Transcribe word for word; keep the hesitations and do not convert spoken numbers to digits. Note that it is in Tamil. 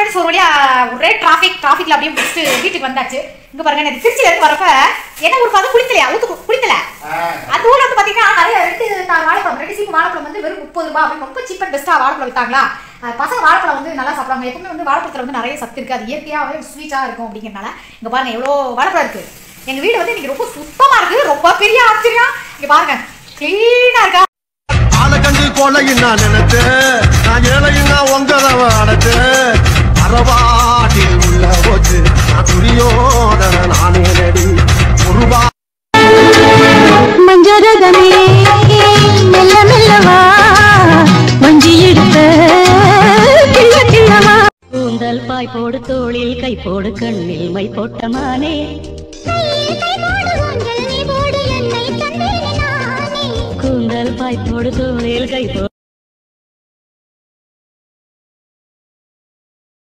ஃப்ரெண்ட்ஸ் ஒரு வழியா ஒரே டிராஃபிக் டிராஃபிக்ல அப்படியே முடிச்சுட்டு வீட்டுக்கு வந்தாச்சு. இங்க பாருங்க எனக்கு திருச்சியில இருந்து வரப்ப என்ன ஊருக்கு வந்து குளித்தலையா ஊத்து குளித்தல அந்த ஊர்ல வந்து பாத்தீங்கன்னா நிறைய ரெண்டு வாழைப்பழம் ரெண்டு சீப்பு வாழைப்பழம் வந்து வெறும் முப்பது ரூபாய் அப்படின்னு ரொம்ப சீப் அண்ட் பெஸ்டா வாழைப்பழம் வித்தாங்களா. பசங்க வாழைப்பழம் வந்து நல்லா சாப்பிடுவாங்க. எப்பவுமே வந்து வாழைப்பழத்துல வந்து நிறைய சத்து இருக்கு. அது இயற்கையாவே ஸ்வீட்டா இருக்கும் அப்படிங்கிறனால இங்க பாருங்க எவ்வளவு வாழைப்பழம் இருக்கு. எங்க வீடு வந்து இன்னைக்கு ரொம்ப சுத்தமா இருக்கு. ரொம்ப பெரிய ஆச்சரியம். இங்க பாருங்க கிளீனா இருக்கா. ஆலகண்டு கொலையும் நான் நினைச்சு நான் ஏழையுன்னா உங்கதவ அடைச்சு அறவாட்டில் உள்ள போச்சு நான் துரியோதன நானே நடி ஒருவா மஞ்சரதமே மெல்ல மெல்லவா வஞ்சி எடுத்த கிள்ள கிள்ளவா கூந்தல் பாய் போடு தோளில் கை போடு கண்ணில் மை போட்டமானே கூந்தல் பாய் போடு தோளில் கை போடு